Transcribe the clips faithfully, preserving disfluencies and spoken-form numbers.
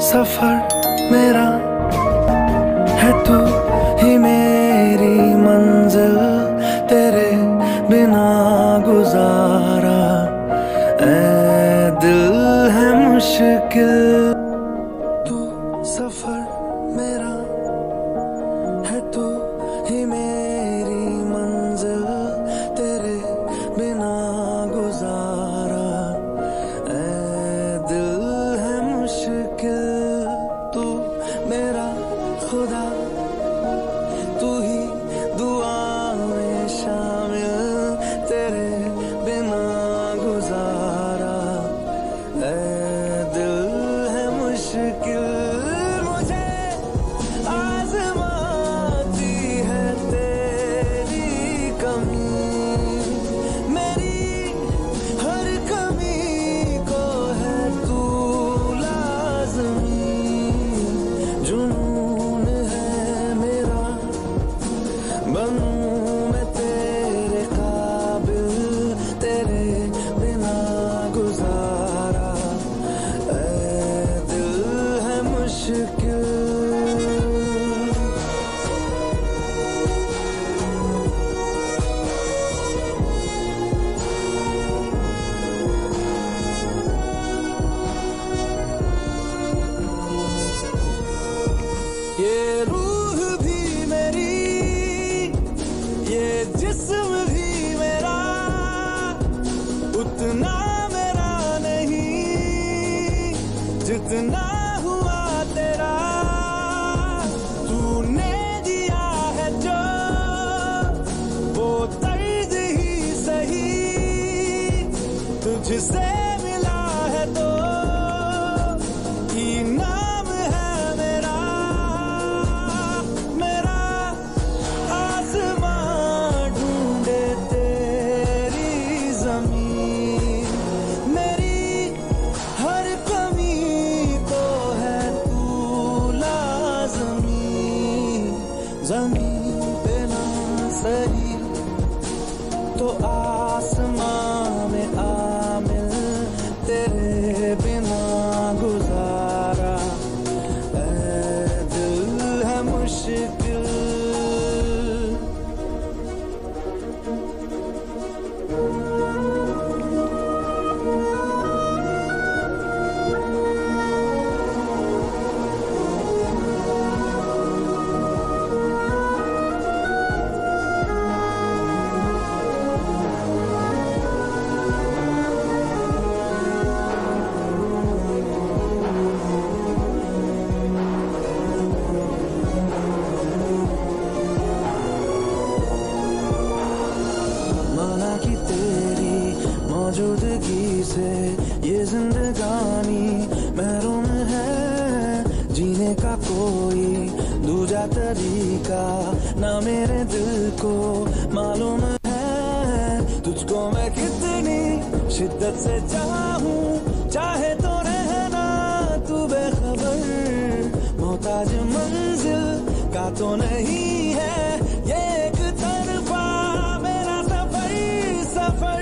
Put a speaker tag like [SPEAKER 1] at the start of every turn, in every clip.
[SPEAKER 1] सफर मेरा है, तू ही मेरी मंजिल, तेरे बिना गुजारा ऐ दिल है मुश्किल। तू सफर मेरा है, तू ही मेरी मंजिल, तेरे बिना गुजारा ऐ दिल है मुश्किल। तू मेरा खुदा, तू ही दुआ में शामिल, तेरे बिना गुजारा ऐ दिल है मुश्किल। मुझे आज़माती है तेरी कमी, मेरी हर कमी को है तू लाज़मी। जुनून है मेरा, बनूं मैं तेरे काबिल, तेरे बिना गुजारा ऐ दिल है मुश्किल। ये रूह भी मेरी, ये जिस्म भी मेरा, उतना मेरा नहीं जितना हुआ तेरा। तूने दिया है जो वो तर्ज ही सही, तुझसे मिला है तो इनाम है मेरा। मेरा आसमां ढूंढे तेरी ज़मीन, मेरी हर कमी को है तू लाज़मी। ज़मीन पे ना सही तो आसमां में आमिल, तेरे बिना गुजारा ऐ दिल है मुश्किल। माना कि तेरी मौजूदगी से ये जिंदगानी महरूम है, जीने का कोई दूजा तरीका ना मेरे दिल को मालूम है। तुझको मैं कितनी शिद्दत से चाहूं, चाहे तो रहना तू बेखबर, मोहताज मंजिल का तो नहीं है ये एक तरफा मेरा सफर। सफर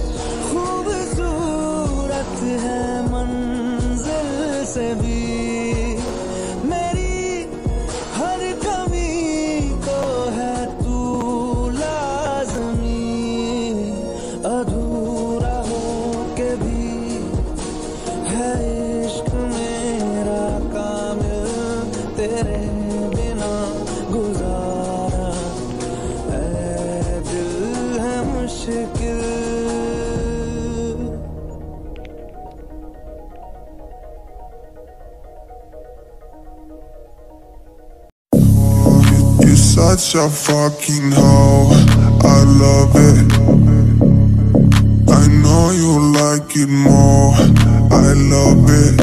[SPEAKER 1] खूबसूरत है मंजिल से भी, मेरी हर कमी को है तू लाज़मी। अधूरा हो के भी है इश्क मेरा कामिल, तेरे बिना गुजारा ऐ दिल है मुश्किल।
[SPEAKER 2] You're such a fucking hoe, I love it. I know you like it more, I love it.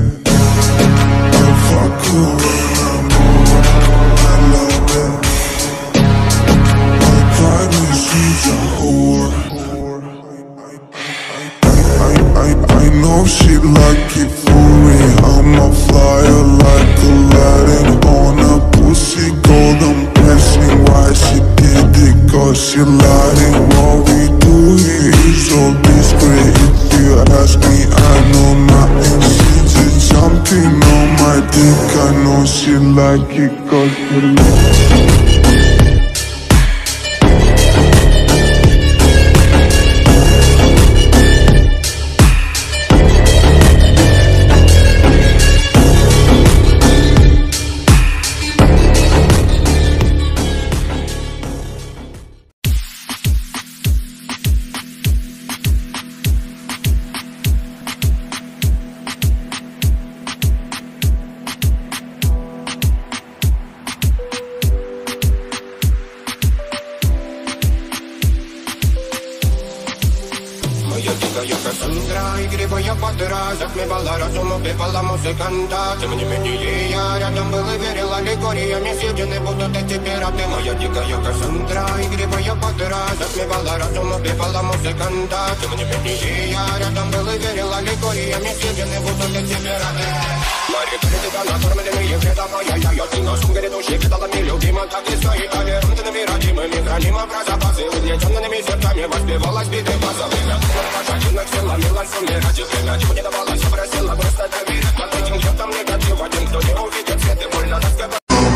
[SPEAKER 2] I fuck you when I'm over, I love it. My private she's a whore. I, I, I know she like it for me, I'm a flyer like Aladdin on a pussy golden blessing. Why she did it? Cause she lied. What we do here is so discreet. If you ask me, I know nothing. She just jumping on my she like it 'cause you
[SPEAKER 3] Я Кассандра, игривая подра, затмевала разум, убивала музыканта. Тем не менее я рядом был и верил аллегориями, съедены будут эти пираты. Моя дикая Кассандра, игривая подра, затмевала разум, убивала музыканта. Тем не менее я рядом был и верил аллегориями, съедены будут эти пираты. Мария, тебя накормленные вреда моя, я ее на сумке души кидалами любима, так и стоит толерантными родимыми, хранима про запасы, угнетенными сердцами воспевалась биты база. Время пожатинок села, милась умирать, и время чего не давалось, просила просто доверять. Под этим где-то негатив, один, кто не увидит свет, и больно тоска.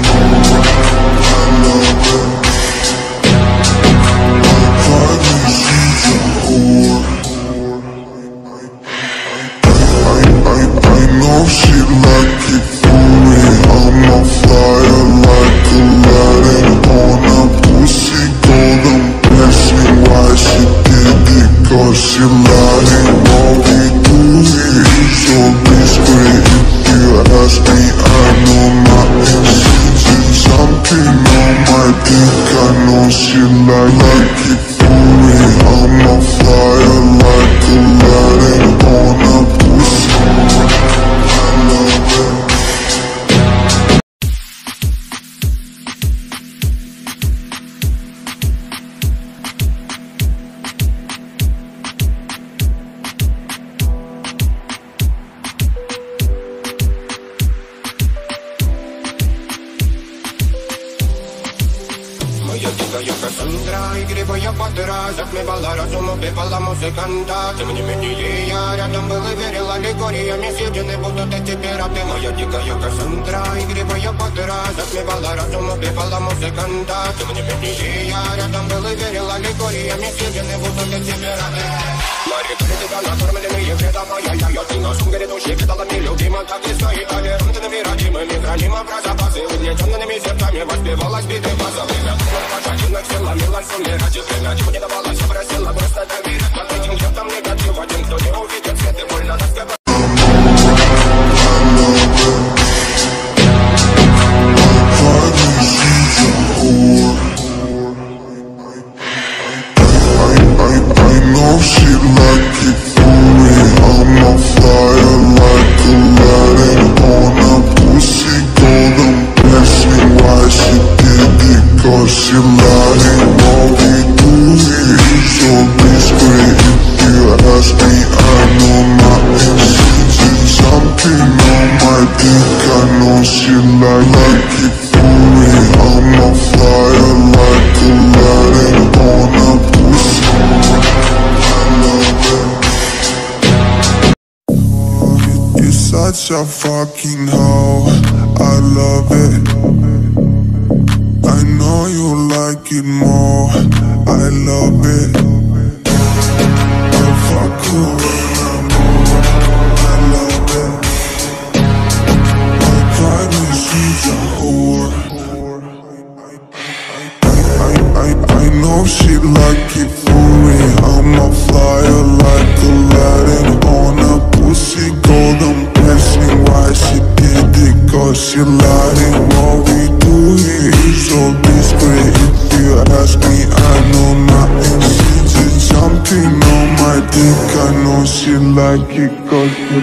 [SPEAKER 2] She lying, won't be doing it. So discreet, if you ask me, I know my intentions. Something on my dick, I know she like, like it for me. I'm a flyer like Aladdin on a pussy. I love it.
[SPEAKER 3] Моя дикая Кассандра, игривая подра, затмевала разум, убивала музыканта. Тем не менее я рядом был и верил аллегориями, съедены будут эти пираты. Моя дикая Кассандра, игривая подра, затмевала разум, убивала музыканта. Тем не менее я рядом был и верил аллегориями, съедены будут эти пираты. Мария, тебя накормленные вреда моя, я ее на сумке души кидалами любима, так и стоит толерантными родимыми, хранима про запасы, угнетенными сердцами воспевалась биты база. Пожатинок села, милась умирать, и время чего не давалось, просила просто доверять. Под этим где-то негатив, один, кто не увидит свет, и больно тоска.
[SPEAKER 2] She like it for me. I'm a flyer like Aladdin on a pussy. Golden blessing, why she did it? 'Cause she lying, won't be doing it. So discreet, if you ask me, I know my intentions. Something on my dick, I know she like, like it for me. I'm a flyer like Aladdin on a pussy. You're such a fucking hoe, I love it. I know you like it more, I love it. I fuck you when I'm more, I love it. My private she's a whore. I, I, I know she like it for me. I'm a flyer like Aladdin on a pussy. Golden blessing, why she did it? 'Cause she lying, what we do here is so discreet. If you ask me, I know my intentions. Something on my dick, I know she like it 'cause she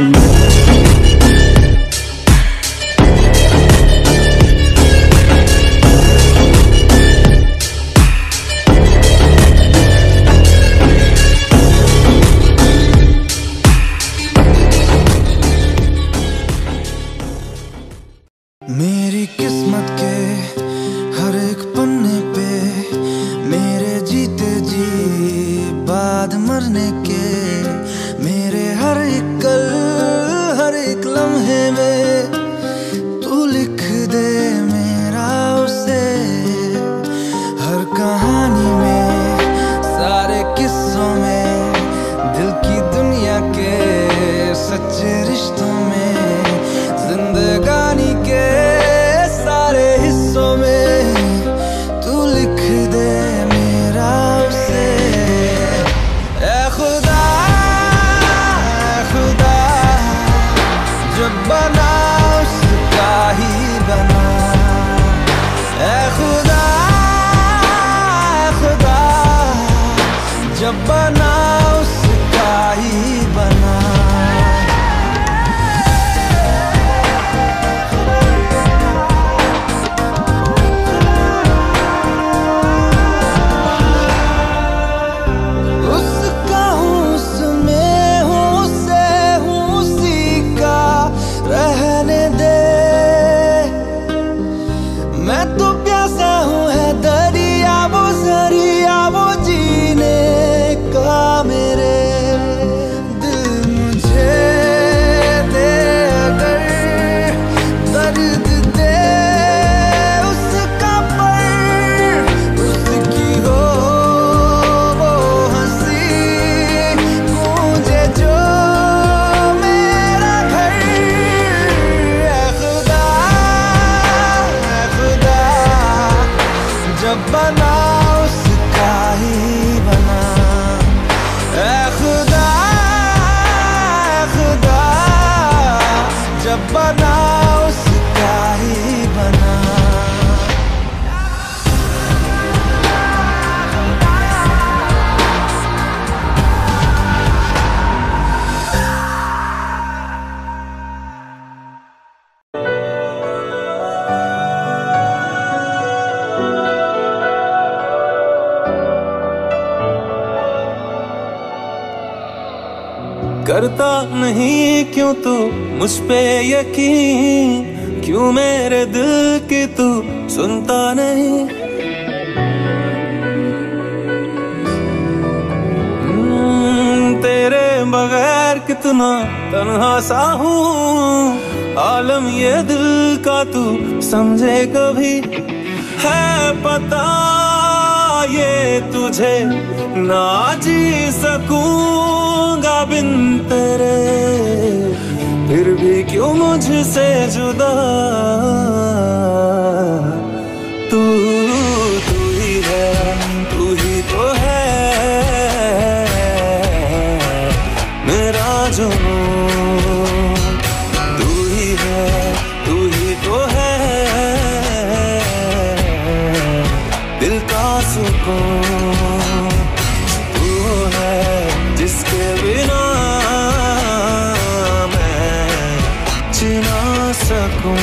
[SPEAKER 1] मेरी किस्मत के हर एक पन्ने पे मेरे जीते जी बाद मरने के, मेरे हर एक कल हर एक बना उसका ही बना।
[SPEAKER 4] करता नहीं क्यों तू मुझ पे यकीन, क्यों मेरे दिल की तू सुनता नहीं। तेरे बगैर कितना तन्हा सा हूँ, आलम ये दिल का तू समझे कभी। है पता ये तुझे ना जी सकूंगा बिन तेरे, फिर भी क्यों मुझसे जुदा। तू तू ही है, तू ही तो है मेरा जुनून। तू ही है, तू ही तो है दिल का सुकून। तू है जिसके बिना मैं जी ना सकूं।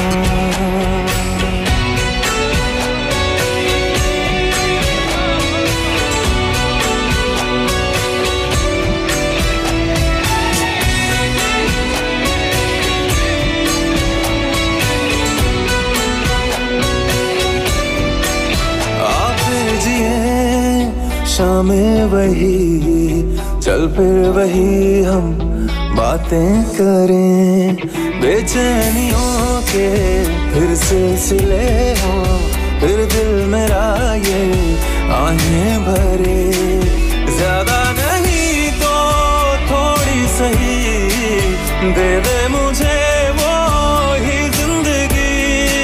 [SPEAKER 4] शामें वही चल फिर वही हम बातें करें, बेचैनियों के फिर सिलसिले हो, फिर दिल मेरा ये आहें भरे। ज्यादा नहीं तो थोड़ी सही दे दे मुझे वो ही जिंदगी।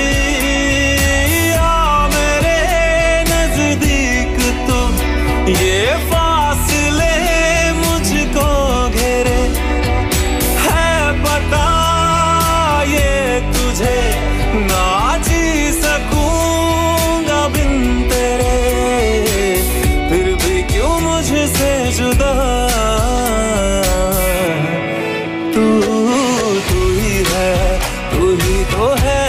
[SPEAKER 4] आ मेरे नजदीक तो ये फासले मुझको घेरे। है पता ये तुझे ना जी सकूंगा बिन तेरे, फिर भी क्यों मुझसे जुदा। तू तू ही है, तू ही तो है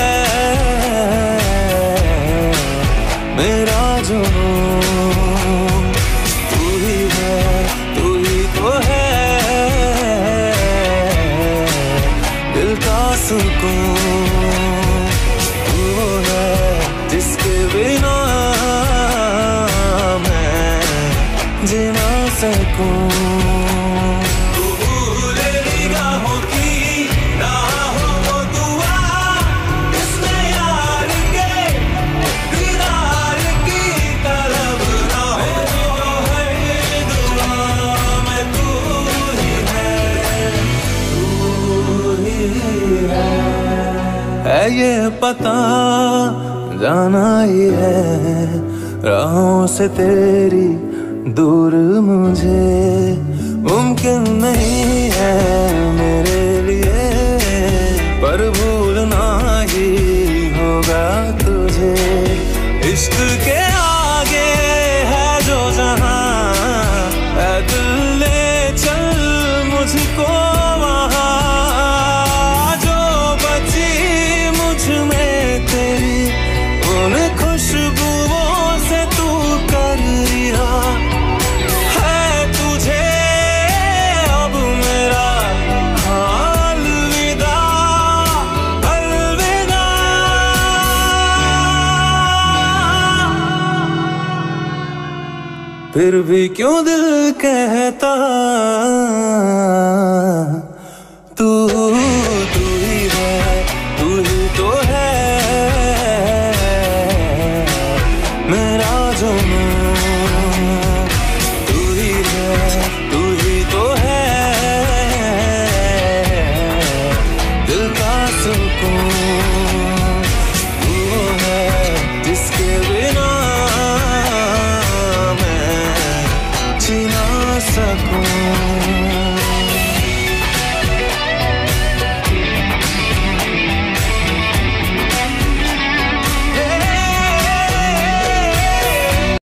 [SPEAKER 4] मेरा जुनून। तू ही है, तू ही तो है दिल का सुकून। तू है जिसके बिना मैं जी ना सकूं। है ये पता जाना ही है राहों से तेरी दूर मुझे मुमकिन नहीं है मेरे लिए, पर भूलना ही होगा तुझे। इश्क के आगे है जो जहां, है दिल ले चल मुझको वहां। जो बची मुझ में तेरी उन खुशबुओं से तू कर रिहा। है तुझे अब मेरा हाल विदा, अलविदा। फिर भी क्यों दिल कहता तू तू ही है, तू ही तो है मेरा जुनून। तू ही है, तू ही तो है दिल का सुकून। तू है जिसके बिना मैं जी ना सकूं।